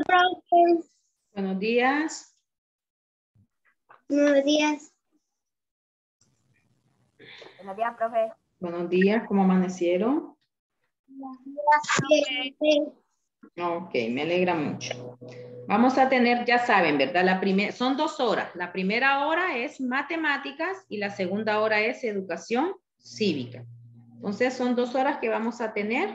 profe. Buenos días. Buenos días. Buenos días, profe. Buenos días, ¿cómo amanecieron? Bien. Ok, me alegra mucho. Vamos a tener, ya saben, ¿verdad? Son 2 horas. La primera hora es matemáticas y la segunda hora es educación cívica. Entonces son 2 horas que vamos a tener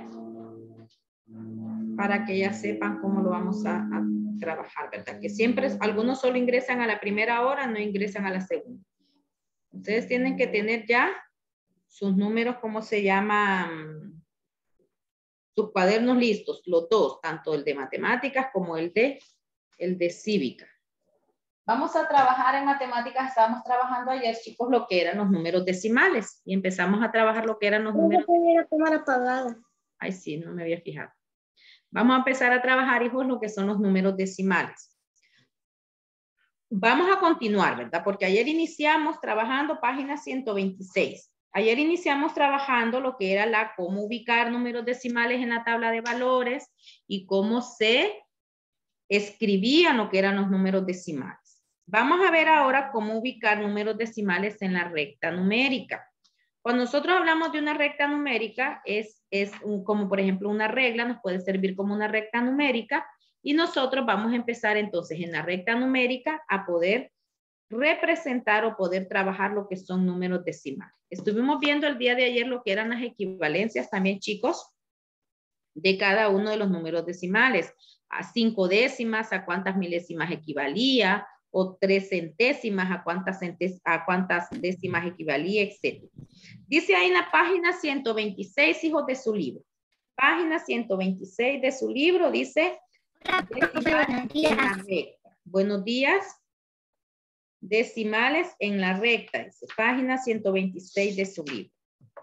para que ya sepan cómo lo vamos a trabajar, ¿verdad? Que siempre algunos solo ingresan a la primera hora, no ingresan a la segunda. Ustedes tienen que tener ya sus números, ¿cómo se llaman? Sus cuadernos listos, los dos, tanto el de matemáticas como el de cívica. Vamos a trabajar en matemáticas, estábamos trabajando ayer, chicos, lo que eran los números decimales. Y empezamos a trabajar lo que eran los números. La cámara apagada. Ay, sí, no me había fijado. Vamos a empezar a trabajar, hijos, lo que son los números decimales. Vamos a continuar, ¿verdad? Porque ayer iniciamos trabajando página 126. Ayer iniciamos trabajando lo que era cómo ubicar números decimales en la tabla de valores y cómo se escribían lo que eran los números decimales. Vamos a ver ahora cómo ubicar números decimales en la recta numérica. Cuando nosotros hablamos de una recta numérica, como por ejemplo una regla, nos puede servir como una recta numérica y nosotros vamos a empezar entonces en la recta numérica a poder representar o poder trabajar lo que son números decimales. Estuvimos viendo el día de ayer lo que eran las equivalencias también, chicos, de cada uno de los números decimales. A 5 décimas, a cuántas milésimas equivalía, o 3 centésimas, a cuántas décimas equivalía, etc. Dice ahí en la página 126, hijos de su libro. Página 126 de su libro dice decimales en la recta. Buenos días. Decimales en la recta, dice, página 126 de su libro.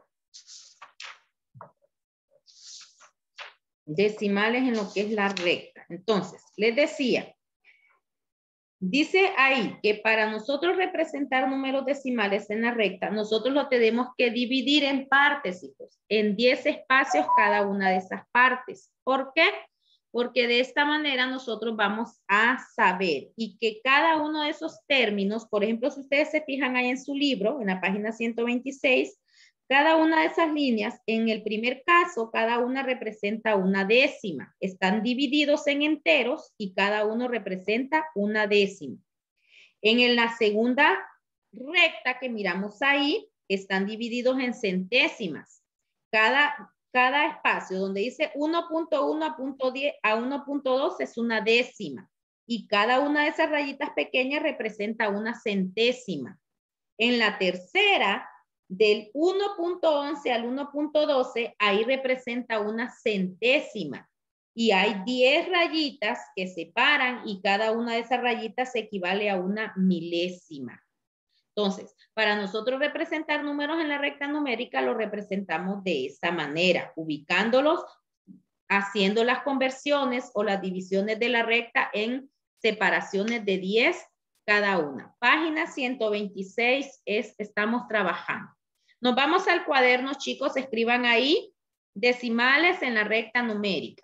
Decimales en lo que es la recta. Entonces, les decía, dice ahí que para nosotros representar números decimales en la recta, nosotros lo tenemos que dividir en partes, hijos, en 10 espacios cada una de esas partes. ¿Por qué? Porque de esta manera nosotros vamos a saber y que cada uno de esos términos, por ejemplo, si ustedes se fijan ahí en su libro, en la página 126, cada una de esas líneas, en el primer caso, cada una representa una décima. Están divididos en enteros y cada uno representa una décima. En la segunda recta que miramos ahí, están divididos en centésimas. Cada espacio donde dice 1.1 a 1.2 es una décima. Y cada una de esas rayitas pequeñas representa una centésima. En la tercera, del 1.11 al 1.12, ahí representa una centésima. Y hay 10 rayitas que separan y cada una de esas rayitas equivale a una milésima. Entonces, para nosotros representar números en la recta numérica, lo representamos de esta manera, ubicándolos, haciendo las conversiones o las divisiones de la recta en separaciones de 10 cada una. Página 126 estamos trabajando. Nos vamos al cuaderno, chicos, escriban ahí decimales en la recta numérica.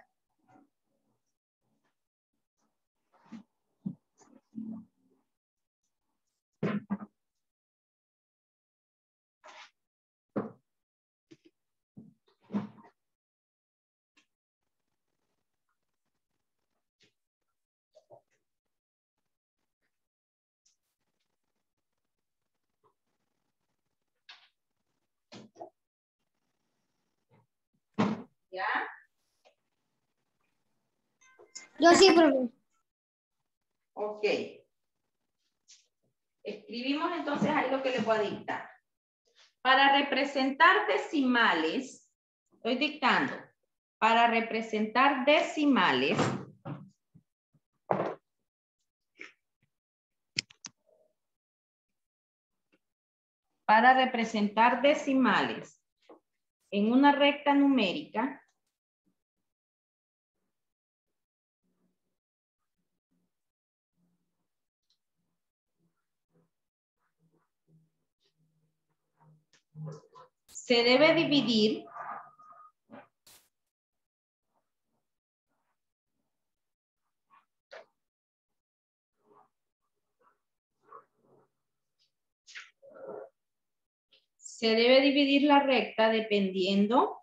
¿Ya? Yo sí, profe. Ok. Escribimos entonces ahí lo que les voy a dictar. Para representar decimales, estoy dictando, para representar decimales, en una recta numérica, se debe dividir Se debe dividir la recta dependiendo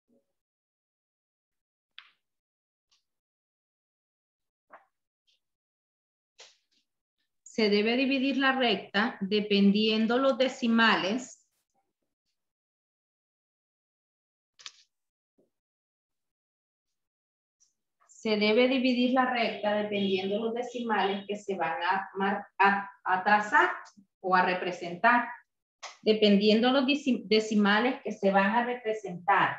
los decimales que se van a trazar o a representar. Dependiendo los decimales que se van a representar.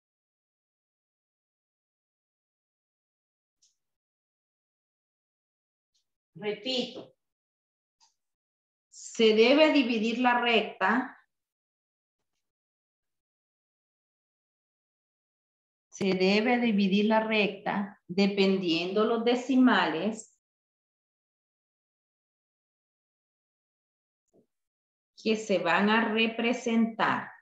Repito. Se debe dividir la recta. Se debe dividir la recta dependiendo los decimales que se van a representar.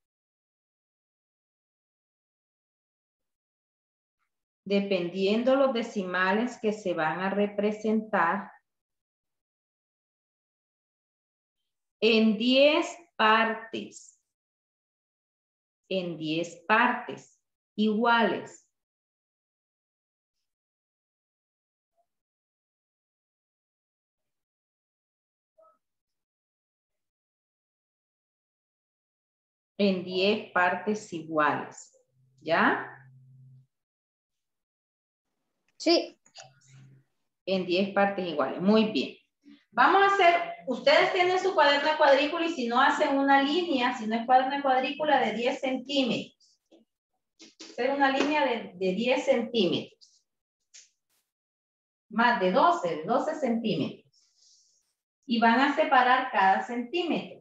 Dependiendo los decimales que se van a representar en 10 partes. En 10 partes iguales. En 10 partes iguales. ¿Ya? Sí. En 10 partes iguales. Muy bien. Vamos a hacer, ustedes tienen su cuaderno de cuadrícula y si no hacen una línea, si no es cuaderno de cuadrícula de 10 centímetros. Hacer una línea de 10 centímetros. Más de 12 centímetros. Y van a separar cada centímetro.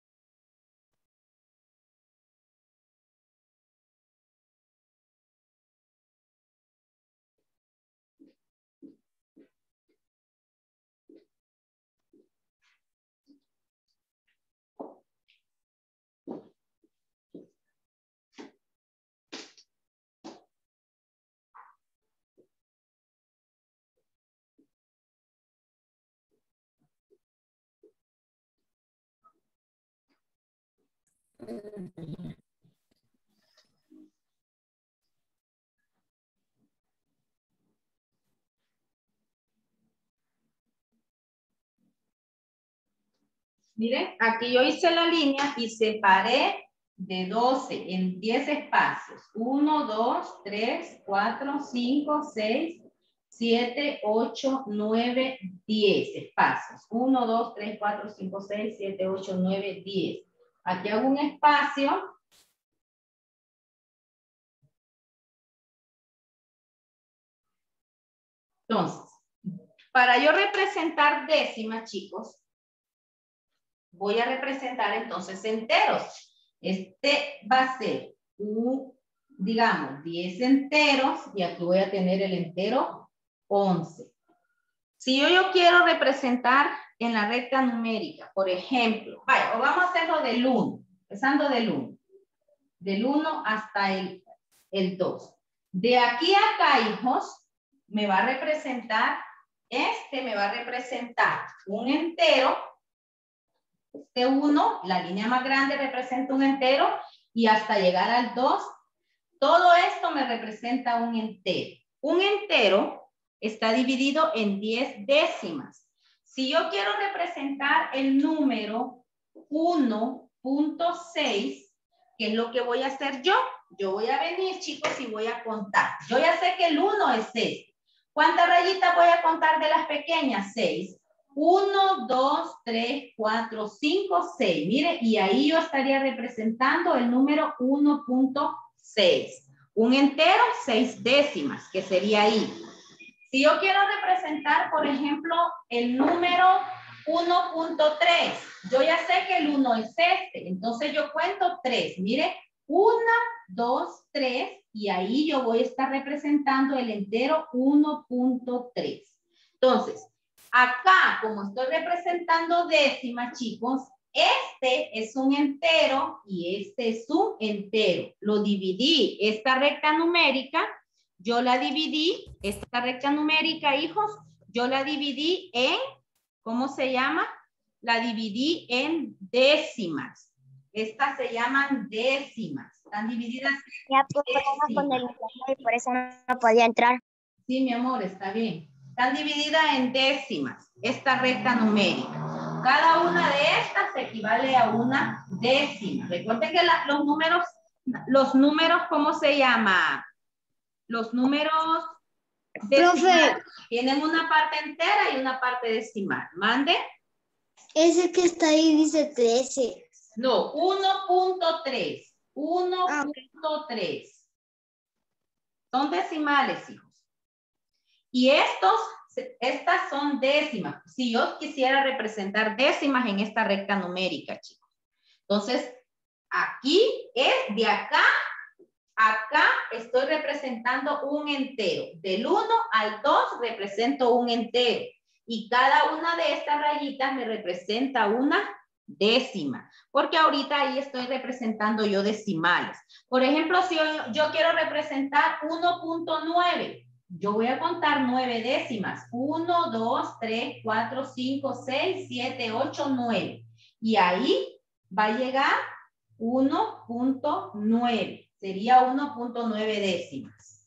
Miren, aquí yo hice la línea y separé de 12 en 10 espacios. 1, 2, 3, 4, 5, 6, 7, 8, 9, 10 espacios. 1, 2, 3, 4, 5, 6, 7, 8, 9, 10. Aquí hago un espacio. Entonces, para yo representar décimas, chicos, voy a representar entonces enteros. Este va a ser, digamos, 10 enteros y aquí voy a tener el entero 11. Si yo quiero representar en la recta numérica, por ejemplo, vaya, vamos a hacerlo del 1, empezando del 1. Del 1 hasta el 2. De aquí a acá, hijos, me va a representar, me va a representar un entero. Este 1, la línea más grande representa un entero y hasta llegar al 2, todo esto me representa un entero. Un entero está dividido en 10 décimas. Si yo quiero representar el número 1.6, ¿qué es lo que voy a hacer yo? Yo voy a venir, chicos, y voy a contar. Yo ya sé que el 1 es 6. ¿Cuántas rayitas voy a contar de las pequeñas? 6. 1, 2, 3, 4, 5, 6. Mire, y ahí yo estaría representando el número 1.6. Un entero, 6 décimas, que sería ahí. Si yo quiero representar, por ejemplo, el número 1.3, yo ya sé que el 1 es este, entonces yo cuento 3. Mire, 1, 2, 3, y ahí yo voy a estar representando el entero 1.3. Entonces, acá, como estoy representando décimas, chicos, este es un entero y este es un entero. Lo dividí. Esta recta numérica, yo la dividí, esta recta numérica, hijos, yo la dividí en, ¿cómo se llama? La dividí en décimas. Estas se llaman décimas. Están divididas Ya por en con el décimas. internet y por eso no podía entrar. Sí, mi amor, está bien. Están divididas en décimas, esta recta numérica. Cada una de estas equivale a una décima. Recuerden que los números, ¿cómo se llama? Los números decimales tienen una parte entera y una parte decimal. ¿Mande? Ese que está ahí dice 13. No, 1.3. 1.3. Son decimales, hijos. Y estas son décimas. Si yo quisiera representar décimas en esta recta numérica, chicos. Entonces, aquí es de acá estoy representando un entero. Del 1 al 2 represento un entero. Y cada una de estas rayitas me representa una décima. Porque ahorita ahí estoy representando yo decimales. Por ejemplo, si yo quiero representar 1.9. Yo voy a contar 9 décimas. 1, 2, 3, 4, 5, 6, 7, 8, 9. Y ahí va a llegar 1.9. Sería 1.9 décimas.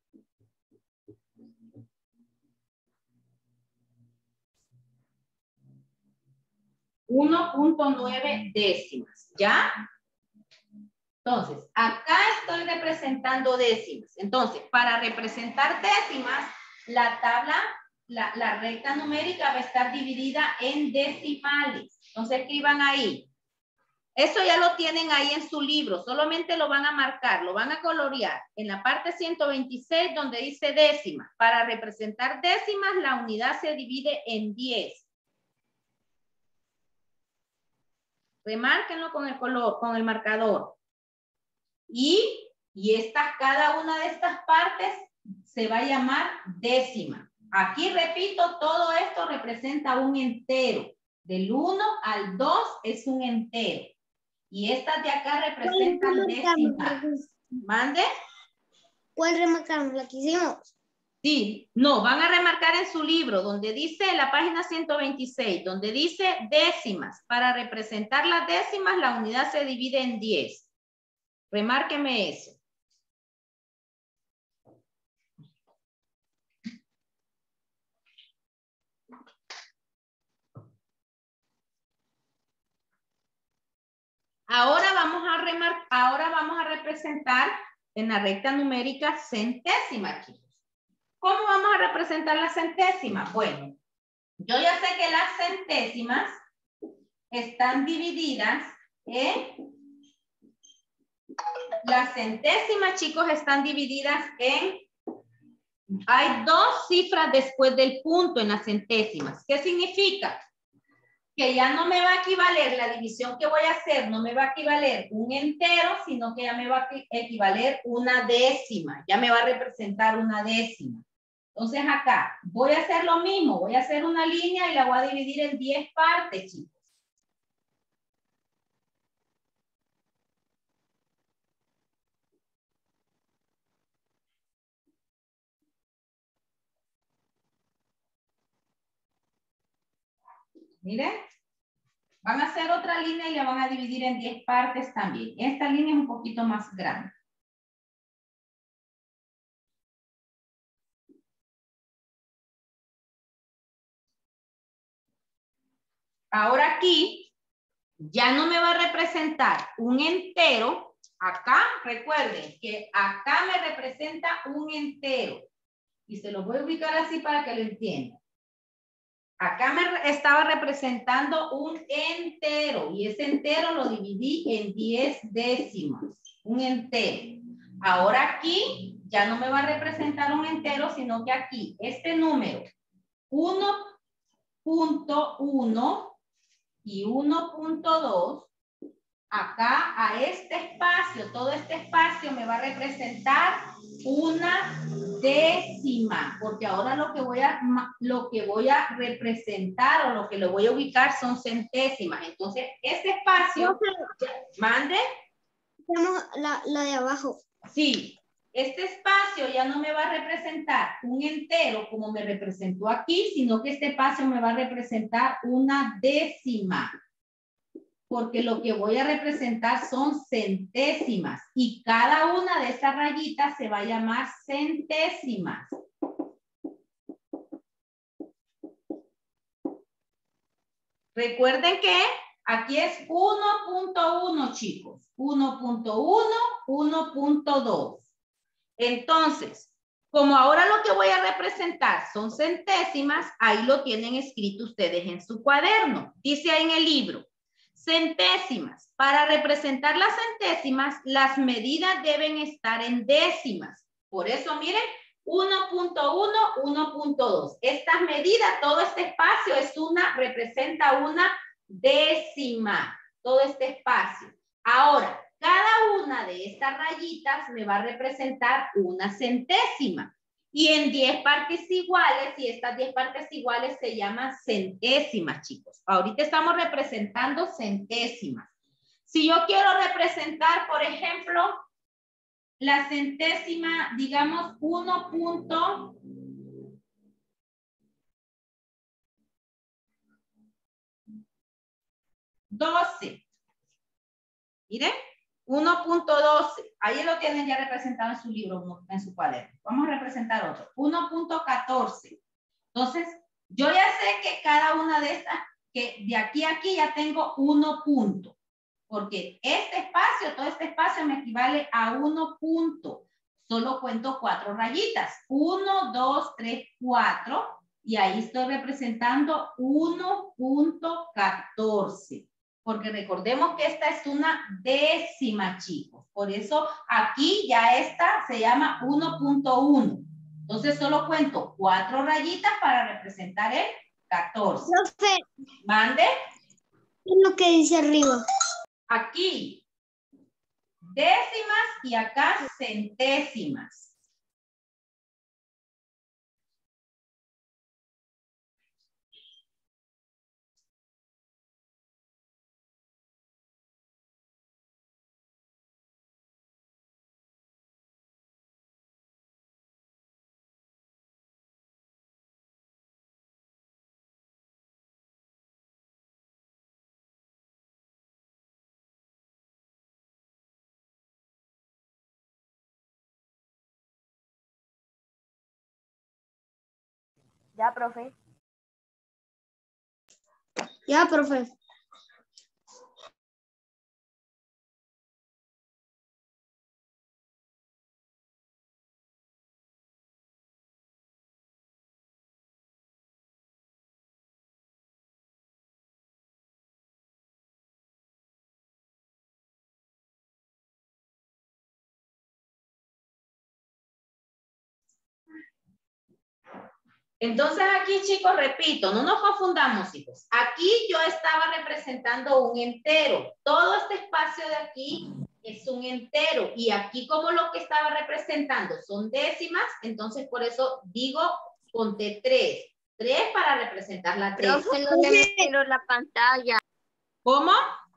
.9 décimas, ¿ya? Entonces, acá estoy representando décimas. Entonces, para representar décimas, la tabla, la recta numérica va a estar dividida en decimales. Entonces, escriban ahí. Eso ya lo tienen ahí en su libro. Solamente lo van a marcar, lo van a colorear. En la parte 126, donde dice décimas. Para representar décimas, la unidad se divide en 10. Remárquenlo con el color, con el marcador. Y cada una de estas partes se va a llamar décima. Aquí repito, todo esto representa un entero. Del 1 al 2 es un entero. Y estas de acá representan décimas. ¿Mande? ¿Cuál remarcamos? La que hicimos. Sí, no, van a remarcar en su libro, donde dice, en la página 126, donde dice décimas. Para representar las décimas, la unidad se divide en 10. Remárqueme eso. Ahora vamos a representar en la recta numérica centésimas, chicos. ¿Cómo vamos a representar las centésimas? Bueno, yo ya sé que las centésimas están divididas en... Las centésimas, chicos, están divididas en... Hay dos cifras después del punto en las centésimas. ¿Qué significa? Que ya no me va a equivaler, la división que voy a hacer no me va a equivaler un entero, sino que ya me va a equivaler una décima. Ya me va a representar una décima. Entonces acá voy a hacer lo mismo. Voy a hacer una línea y la voy a dividir en 10 partes, chicos. Miren. Van a hacer otra línea y la van a dividir en 10 partes también. Esta línea es un poquito más grande. Ahora aquí ya no me va a representar un entero. Acá, recuerden que acá me representa un entero. Y se lo voy a ubicar así para que lo entiendan. Acá me estaba representando un entero. Y ese entero lo dividí en 10 décimas. Un entero. Ahora aquí ya no me va a representar un entero, sino que aquí este número 1.1 y 1.2, acá a este espacio, todo este espacio me va a representar una décima, porque ahora lo que voy a representar o lo que lo voy a ubicar son centésimas. Entonces, este espacio, mande. La de abajo. Sí, este espacio ya no me va a representar un entero como me representó aquí, sino que este espacio me va a representar una décima. porque lo que voy a representar son centésimas y cada una de estas rayitas se va a llamar centésimas. Recuerden que aquí es 1.1, chicos. 1.1, 1.2. Entonces, como ahora lo que voy a representar son centésimas, ahí lo tienen escrito ustedes en su cuaderno. Dice ahí en el libro, centésimas. Para representar las centésimas, las medidas deben estar en décimas. Por eso, miren, 1.1, 1.2. Estas medidas, todo este espacio representa una décima. Todo este espacio. Ahora, cada una de estas rayitas me va a representar una centésima. Y en 10 partes iguales, y estas 10 partes iguales se llaman centésimas, chicos. Ahorita estamos representando centésimas. Si yo quiero representar, por ejemplo, la centésima, digamos, 1.12. Miren. 1.12, ahí lo tienen ya representado en su libro, en su cuaderno. Vamos a representar otro. 1.14. Entonces, yo ya sé que cada una de estas, que de aquí a aquí ya tengo 1 punto. Porque este espacio, todo este espacio me equivale a 1 punto. Solo cuento 4 rayitas. 1, 2, 3, 4. Y ahí estoy representando 1.14. Porque recordemos que esta es una décima, chicos. Por eso aquí ya esta se llama 1.1. Entonces solo cuento 4 rayitas para representar el 14. Profe, Mande. ¿qué es lo que dice arriba? Aquí décimas y acá centésimas. Ya, profe. Ya, profe. Entonces aquí, chicos, repito, no nos confundamos, chicos. Aquí yo estaba representando un entero. Todo este espacio de aquí es un entero. Y aquí como lo que estaba representando son décimas, entonces por eso digo, conté 3. 3 para representar la décima. Profe, no le miro la pantalla. ¿Cómo?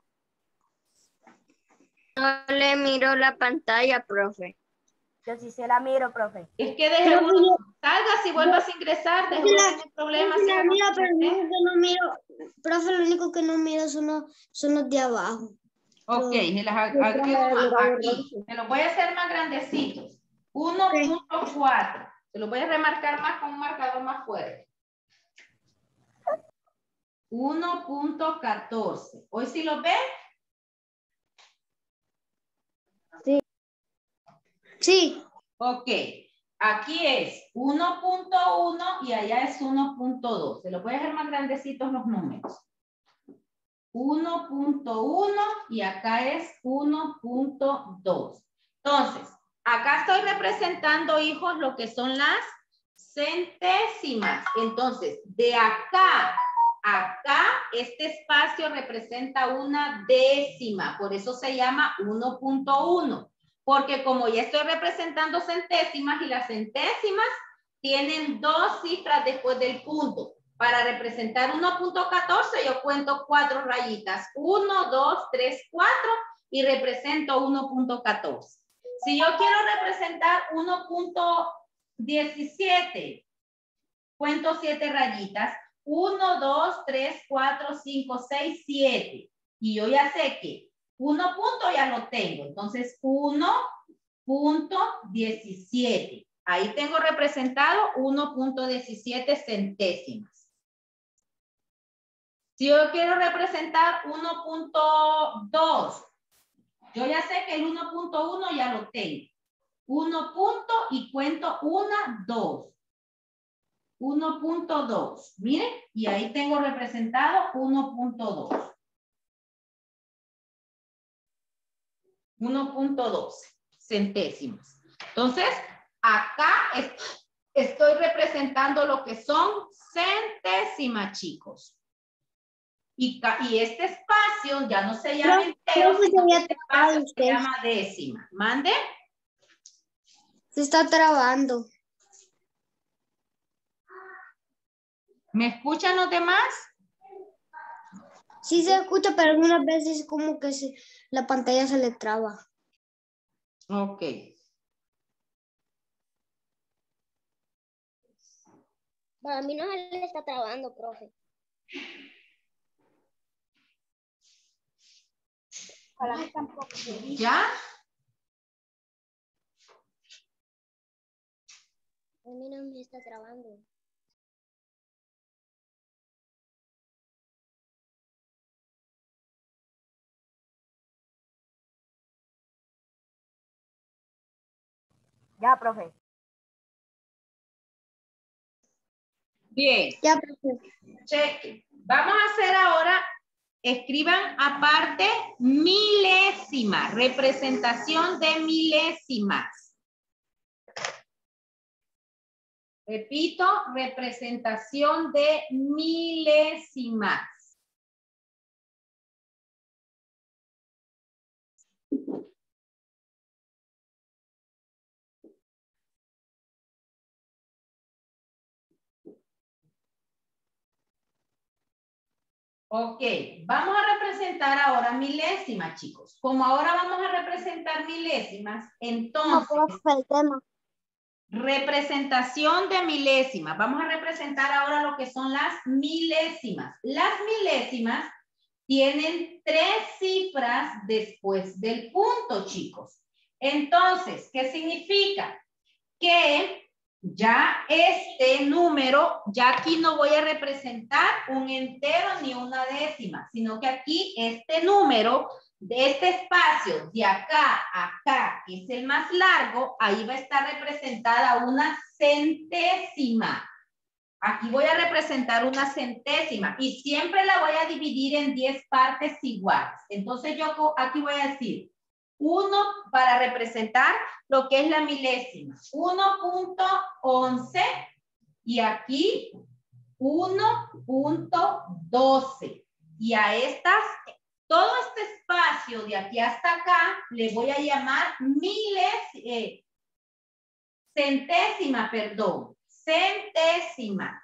No le miro la pantalla, profe. Yo sí se la miro, profe. Es que de seguro salgas y vuelvas a ingresar, de seguro tiene problemas. Mira, pero lo único que no miro, profe, lo único que no miro son los de abajo. Ok, se las agrego más aquí. Se los voy a hacer más grandecitos. 1.4. Se los voy a remarcar más con un marcador más fuerte. 1.14. ¿Hoy sí lo ven? Sí. Sí. Ok. Aquí es 1.1 y allá es 1.2. Se los voy a hacer más grandecitos los números. 1.1 y acá es 1.2. Entonces, acá estoy representando, hijos, lo que son las centésimas. Entonces, de acá a acá, este espacio representa una décima. Por eso se llama 1.1. Porque como ya estoy representando centésimas y las centésimas tienen 2 cifras después del punto. Para representar 1.14 yo cuento 4 rayitas. 1, 2, 3, 4 y represento 1.14. Si yo quiero representar 1.17, cuento 7 rayitas. 1, 2, 3, 4, 5, 6, 7. Y yo ya sé que 1 punto ya lo tengo. Entonces, 1.17. Ahí tengo representado 1.17 centésimas. Si yo quiero representar 1.2, yo ya sé que el 1.1 ya lo tengo. 1 punto y cuento 1, 2. 1.2. Miren, y ahí tengo representado 1.2. 1.2 centésimas. Entonces, acá estoy representando lo que son centésimas, chicos. Y este espacio ya no se llama entero, sino que este espacio se llama décima. ¿Mande? Se está trabando. ¿Me escuchan los demás? Sí se escucha, pero algunas veces como que la pantalla se le traba. Ok. Para mí no se le está trabando, profe. Para mí tampoco. ¿Ya? A mí no me está trabando. Ya, profe. Bien. Ya, profe. Cheque. Vamos a hacer ahora, escriban aparte milésima, representación de milésimas. Repito, representación de milésimas. Ok, vamos a representar ahora milésimas, chicos. Como ahora vamos a representar milésimas, entonces, el tema. representación de milésimas. Vamos a representar ahora lo que son las milésimas. Las milésimas tienen 3 cifras después del punto, chicos. Entonces, ¿qué significa? Que ya este número, ya aquí no voy a representar un entero ni una décima, sino que aquí este número de este espacio de acá a acá, que es el más largo, ahí va a estar representada una centésima. Aquí voy a representar una centésima y siempre la voy a dividir en 10 partes iguales. Entonces yo aquí voy a decir 1 para representar lo que es la milésima. 1.11 y aquí 1.12. Y a estas, todo este espacio de aquí hasta acá, le voy a llamar centésima, perdón. Centésima.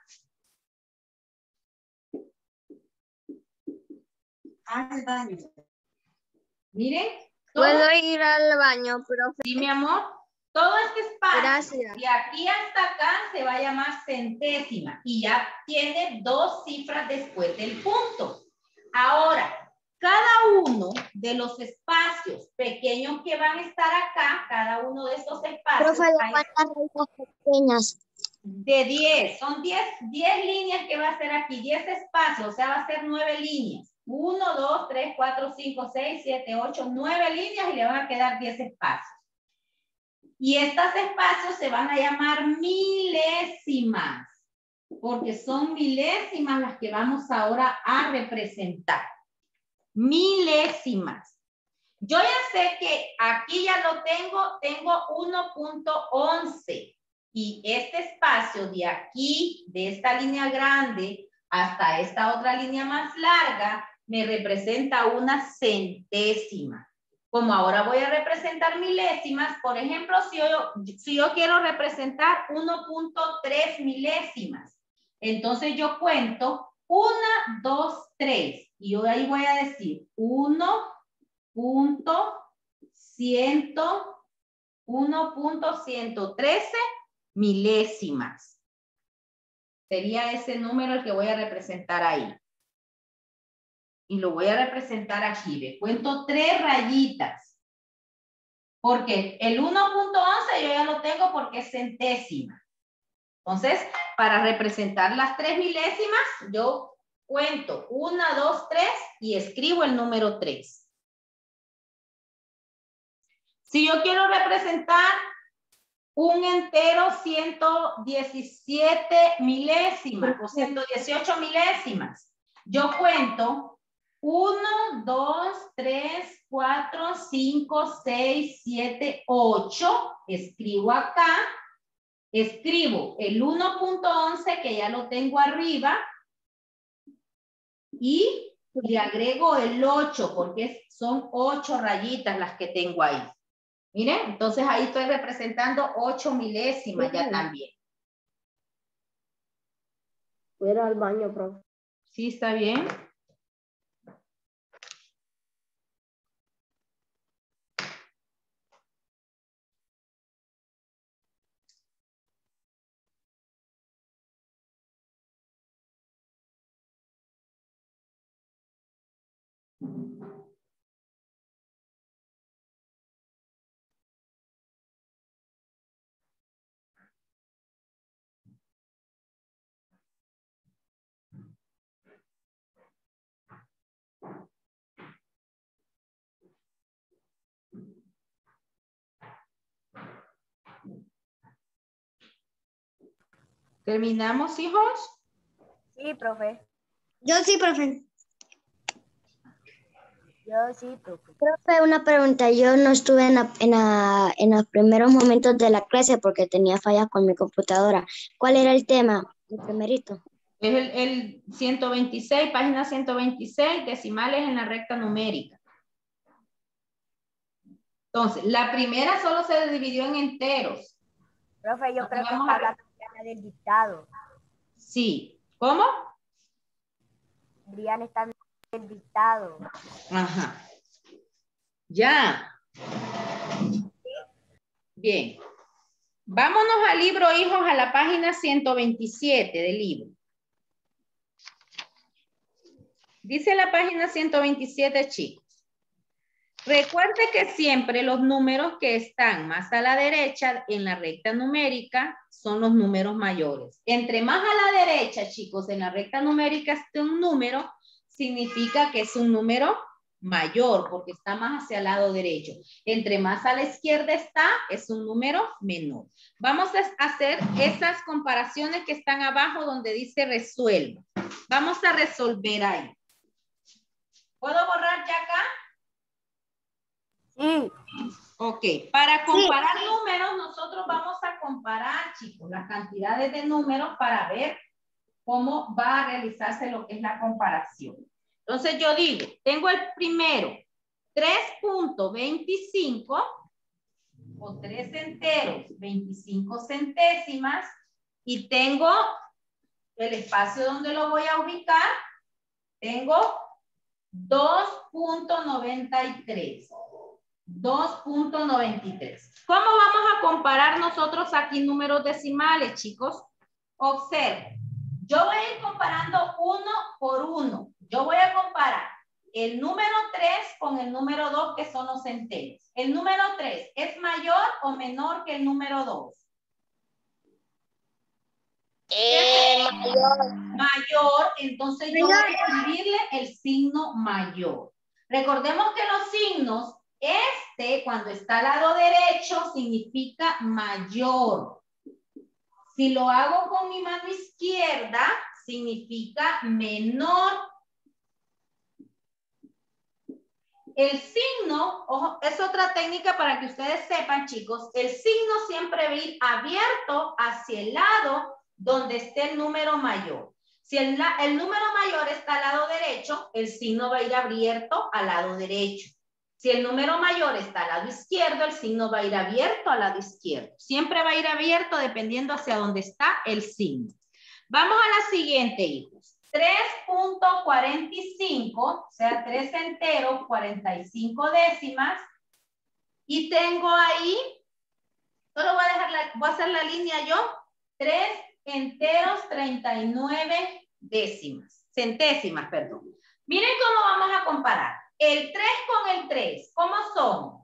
Al baño. Miren. ¿Puedo ir al baño, profe? Sí, mi amor. Todo este espacio. Gracias. De aquí hasta acá se va a llamar centésima. Y ya tiene 2 cifras después del punto. Ahora, cada uno de los espacios pequeños que van a estar acá, cada uno de estos espacios. Profe, ¿de cuántas raíces pequeñas? De 10, son 10 líneas que va a ser aquí, 10 espacios, o sea, va a ser 9 líneas. 1, 2, 3, 4, 5, 6, 7, 8, 9 líneas y le van a quedar 10 espacios. Y estos espacios se van a llamar milésimas, porque son milésimas las que vamos ahora a representar. Milésimas. Yo ya sé que aquí ya lo tengo 1.11. Y este espacio de aquí, de esta línea grande, hasta esta otra línea más larga, me representa una centésima. Como ahora voy a representar milésimas, por ejemplo, si yo quiero representar 1.3 milésimas, entonces yo cuento 1, 2, 3. Y yo ahí voy a decir 1.113 milésimas. Sería ese número el que voy a representar ahí. y lo voy a representar aquí. Le cuento 3 rayitas. Porque el 1.11 yo ya lo tengo porque es centésima. Entonces, para representar las 3 milésimas, yo cuento 1, 2, 3 y escribo el número 3. Si yo quiero representar un entero 117 milésimas o 118 milésimas, yo cuento 1, 2, 3, 4, 5, 6, 7, 8. Escribo acá. Escribo el 1.11 que ya lo tengo arriba y le agrego el 8 porque son 8 rayitas las que tengo ahí. Miren, entonces ahí estoy representando 8 milésimas ya también. Voy a ir al baño, profe. ¿Sí está bien? ¿Terminamos, hijos? Sí, profe. Yo sí, profe. Yo sí, profe. Profe, una pregunta. Yo no estuve en los primeros momentos de la clase porque tenía fallas con mi computadora. ¿Cuál era el tema? El primerito. Es el 126, página 126, decimales en la recta numérica. Entonces, la primera solo se dividió en enteros. Profe, yo Aquí creo que vamos está a ver. hablando Briana del dictado. Sí. ¿Cómo? Briana está hablando del dictado. Ajá. Ya. Bien. Vámonos al libro, hijos, a la página 127 del libro. Dice la página 127, chicos. Recuerde que siempre los números que están más a la derecha en la recta numérica son los números mayores. Entre más a la derecha, chicos, en la recta numérica esté un número, significa que es un número mayor, porque está más hacia el lado derecho. Entre más a la izquierda está, es un número menor. Vamos a hacer esas comparaciones que están abajo donde dice resuelva. Vamos a resolver ahí. ¿Puedo borrar ya acá? Sí. Ok, para comparar números, nosotros vamos a comparar, chicos, las cantidades de números para ver cómo va a realizarse lo que es la comparación. Entonces yo digo, tengo el primero, 3.25 o 3 enteros, 25 centésimas, y tengo el espacio donde lo voy a ubicar, tengo 2.93. 2.93. ¿Cómo vamos a comparar nosotros aquí números decimales, chicos? Observen. Yo voy a ir comparando uno por uno. Yo voy a comparar el número 3 con el número 2, que son los enteros. ¿El número 3 es mayor o menor que el número 2? Mayor. Mayor, entonces yo voy a escribirle el signo mayor. Recordemos que los signos, cuando está al lado derecho, significa mayor. Si lo hago con mi mano izquierda, significa menor. El signo, ojo, es otra técnica para que ustedes sepan, chicos, el signo siempre va a ir abierto hacia el lado donde esté el número mayor. Si el número mayor está al lado derecho, el signo va a ir abierto al lado derecho. Si el número mayor está al lado izquierdo, el signo va a ir abierto al lado izquierdo. Siempre va a ir abierto dependiendo hacia dónde está el signo. Vamos a la siguiente, hijos. 3.45, o sea, 3 enteros, 45 décimas. Y tengo ahí, solo voy a hacer la línea yo, 3 enteros, 39 décimas, centésimas, perdón. Miren cómo vamos a comparar. El 3 con el 3, ¿cómo son?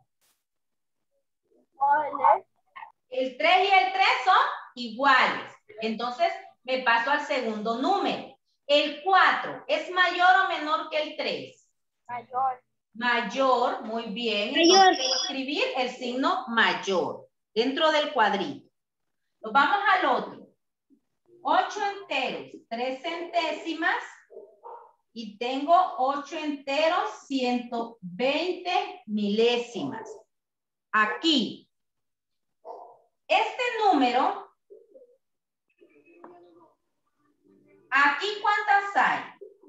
El 3 y el 3 son iguales. Entonces, me paso al segundo número. El 4, ¿es mayor o menor que el 3? Mayor. Mayor, muy bien. Mayor. Entonces, voy a escribir el signo mayor dentro del cuadrito. Nos vamos al otro. 8 enteros, 3 centésimas. Y tengo 8 enteros, 120 milésimas. Aquí. Este número, aquí ¿cuántas hay?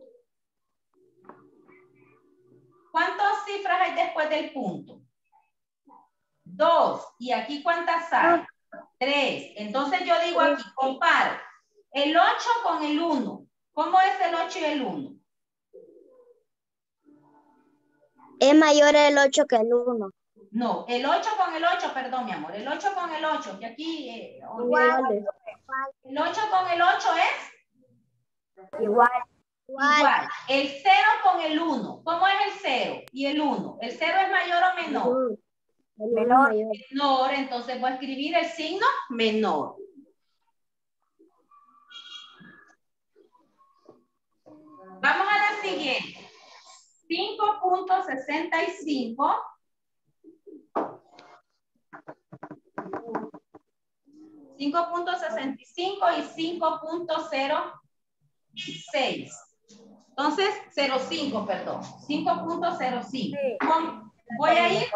¿Cuántas cifras hay después del punto? 2. ¿Y aquí cuántas hay? 3. Entonces yo digo aquí, comparo el 8 con el 1. ¿Cómo es el 8 y el 1? Es mayor el 8 que el 1. No, el 8 con el 8, perdón, mi amor. El 8 con el 8, que aquí... Igual. El 8 con el 8 es... Igual. Igual. El 0 con el 1. ¿Cómo es el 0 y el 1? ¿El 0 es mayor o menor? Menor. Menor, entonces voy a escribir el signo menor. Vamos a la siguiente. 5.65. 5.65 y 5.06. Entonces, 0.5, perdón. 5.05. Voy a ir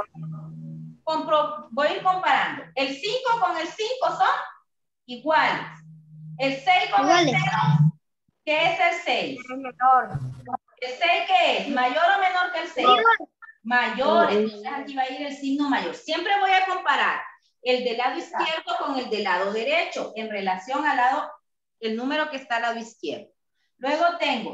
comparando. El 5 con el 5 son iguales. El 6 con el 0, ¿qué es el 6? Menor. ¿El 6 qué es? ¿Mayor o menor que el 6? Mayor. Entonces aquí va a ir el signo mayor. Siempre voy a comparar el del lado izquierdo con el del lado derecho en relación al lado, el número que está al lado izquierdo. Luego tengo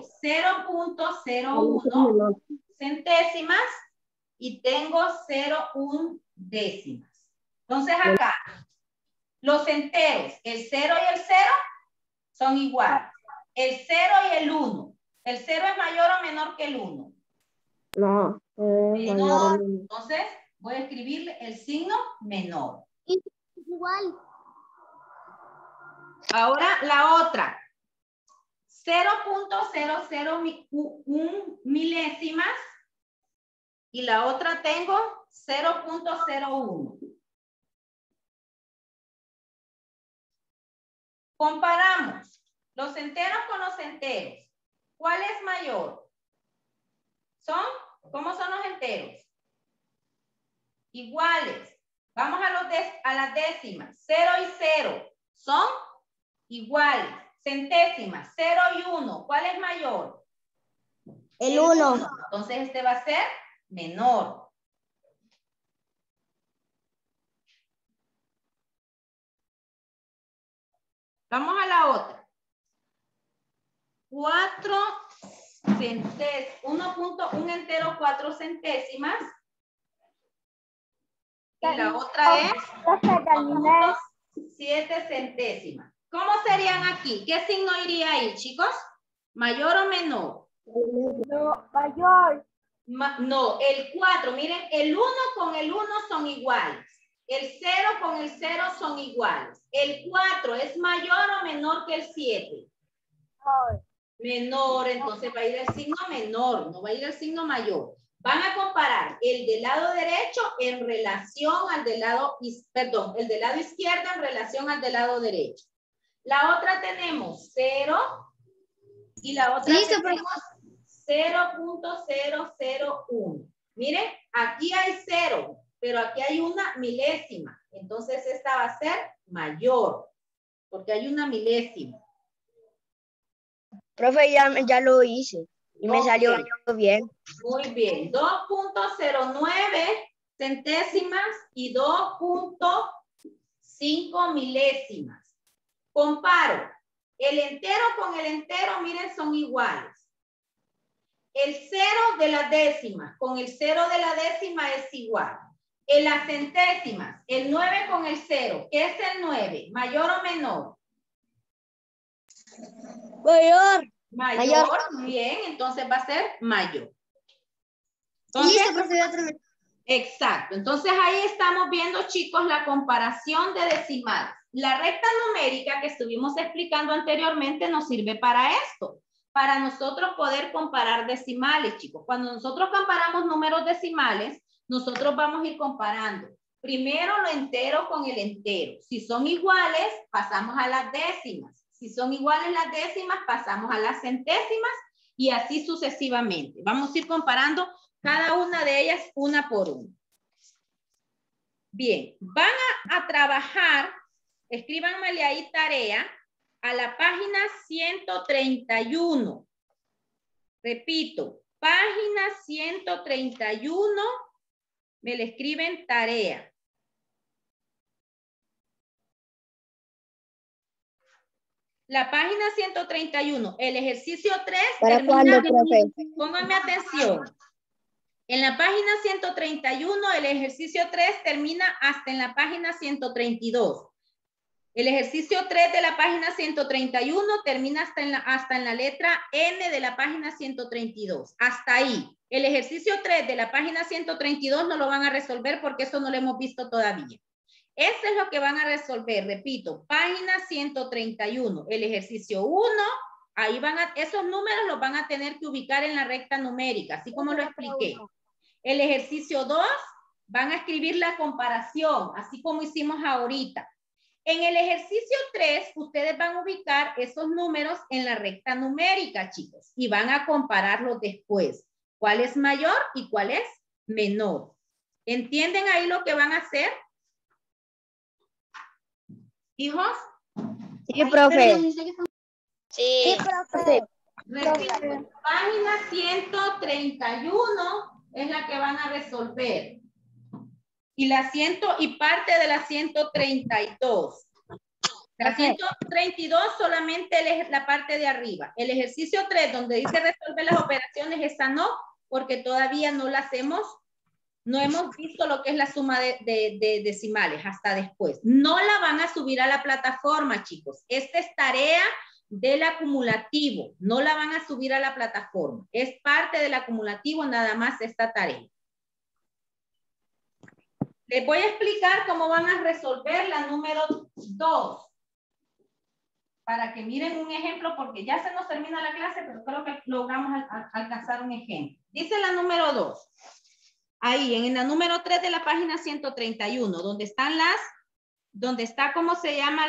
0.01 centésimas y tengo 0.1 décimas. Entonces acá, los enteros, el 0 y el 0 son iguales. El 0 y el 1. ¿El 0 es mayor o menor que el 1? No. Menor. Entonces voy a escribirle el signo menor. Igual. Ahora la otra. 0.001 milésimas y la otra tengo 0.01. Comparamos los enteros con los enteros. ¿Cuál es mayor? ¿Cómo son los enteros? Iguales. Vamos a las décimas. 0 y 0 son iguales. Centésimas, 0 y 1. ¿Cuál es mayor? El 1. Entonces este va a ser menor. Vamos a la otra. 4 centésimas. 1 entero 4 centésimas. Y la otra es 7 centésimas. ¿Cómo serían aquí? ¿Qué signo iría ahí, chicos? ¿Mayor o menor? No, mayor. No, el 4. Miren, el 1 con el 1 son iguales. El 0 con el 0 son iguales. El 4 es mayor o menor que el 7. Menor, entonces va a ir el signo menor, no va a ir el signo mayor. Van a comparar el del lado derecho en relación al del lado, perdón, el del lado izquierdo en relación al del lado derecho. La otra tenemos 0 y la otra tenemos 0.001. Miren, aquí hay 0, pero aquí hay una milésima. Entonces esta va a ser mayor, porque hay una milésima. Profe, ya lo hice y me salió bien. Muy bien. 2.09 centésimas y 2.5 milésimas. Comparo. El entero con el entero, miren, son iguales. El 0 de la décima con el 0 de la décima es igual. En las centésimas, el 9 con el 0. ¿Qué es el 9? ¿Mayor o menor? Mayor. Mayor. Bien, entonces va a ser mayor. Entonces, Listo, profe, ya terminé. exacto. Entonces ahí estamos viendo, chicos, la comparación de decimales. La recta numérica que estuvimos explicando anteriormente nos sirve para esto, para nosotros poder comparar decimales, chicos. Cuando nosotros comparamos números decimales, nosotros vamos a ir comparando primero lo entero con el entero. Si son iguales, pasamos a las décimas. Si son iguales las décimas, pasamos a las centésimas y así sucesivamente. Vamos a ir comparando cada una de ellas una por una. Bien, van a trabajar, escríbanmele ahí tarea, a la página 131. Repito, página 131, me le escriben tarea. La página 131, el ejercicio 3. ¿Para cuándo, profe? Pónganme atención. En la página 131, el ejercicio 3 termina hasta en la página 132. El ejercicio 3 de la página 131 termina hasta en la letra N de la página 132. Hasta ahí. El ejercicio 3 de la página 132 no lo van a resolver porque eso no lo hemos visto todavía. Eso es lo que van a resolver. Repito, página 131. El ejercicio 1, ahí esos números los van a tener que ubicar en la recta numérica, así como lo expliqué. El ejercicio 2, van a escribir la comparación, así como hicimos ahorita. En el ejercicio 3, ustedes van a ubicar esos números en la recta numérica, chicos, y van a compararlos después. ¿Cuál es mayor y cuál es menor? ¿Entienden ahí lo que van a hacer? ¿Hijos? Sí, profe. Sí, profe. Repito, página 131 es la que van a resolver. Y parte de la 132. La 132 solamente es la parte de arriba. El ejercicio 3, donde dice resolver las operaciones, esa no, porque todavía no hemos visto lo que es la suma de decimales hasta después. No la van a subir a la plataforma, chicos. Esta es tarea del acumulativo. No la van a subir a la plataforma. Es parte del acumulativo nada más esta tarea. Les voy a explicar cómo van a resolver la número 2. Para que miren un ejemplo, porque ya se nos termina la clase, pero creo que logramos alcanzar un ejemplo. Dice la número 2. Ahí, en la número 3 de la página 131, donde está, ¿cómo se llama?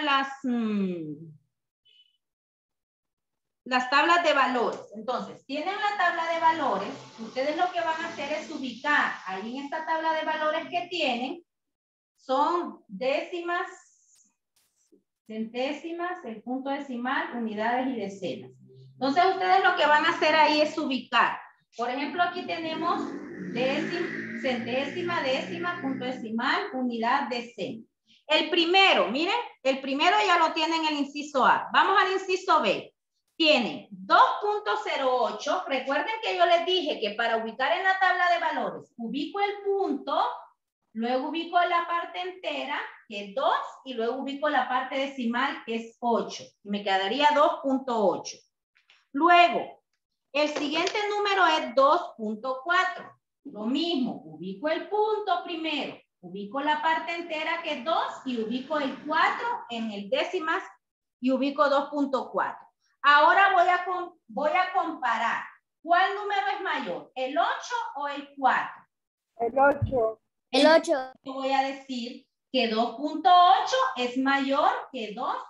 Las tablas de valores. Entonces, tienen la tabla de valores. Ustedes lo que van a hacer es ubicar ahí en esta tabla de valores que tienen. Son décimas, centésimas, el punto decimal, unidades y decenas. Entonces, ustedes lo que van a hacer ahí es ubicar. Por ejemplo, aquí tenemos centésima, décima, punto decimal, unidad, decena. El primero, miren, el primero ya lo tienen en el inciso A. Vamos al inciso B. Tienen 2.08. Recuerden que yo les dije que para ubicar en la tabla de valores, ubico el punto, luego ubico la parte entera, que es 2, y luego ubico la parte decimal, que es 8. Y me quedaría 2.8. Luego, el siguiente número es 2.4. Lo mismo, ubico el punto primero, ubico la parte entera, que es 2, y ubico el 4 en el décimas, y ubico 2.4. Ahora voy a comparar. ¿Cuál número es mayor? ¿El 8 o el 4? El 8. El 8. Voy a decir que 2.8 es mayor que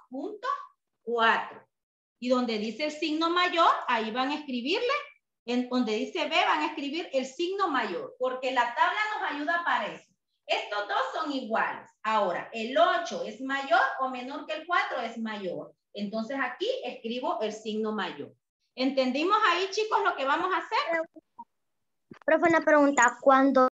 2.4. Y donde dice el signo mayor, ahí van a escribirle. En donde dice B, van a escribir el signo mayor. Porque la tabla nos ayuda para eso. Estos dos son iguales. Ahora, ¿el 8 es mayor o menor que el 4? Es mayor. Entonces aquí escribo el signo mayor. ¿Entendimos ahí, chicos, lo que vamos a hacer? Profe, una pregunta. Cuando